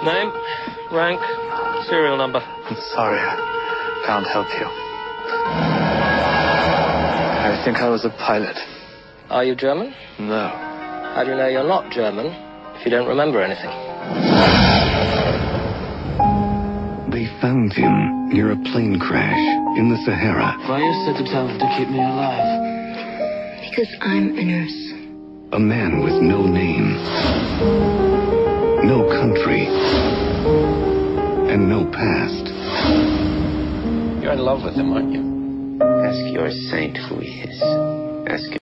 Name, rank, serial number. I'm sorry, I can't help you. I think I was a pilot. Are you German? No. How do you know you're not German if you don't remember anything? They found him near a plane crash in the Sahara. Why you set yourself to keep me alive? Because I'm a nurse. A man with no name, no country, and no past. You're in love with him, aren't you? Ask your saint who he is. Ask him.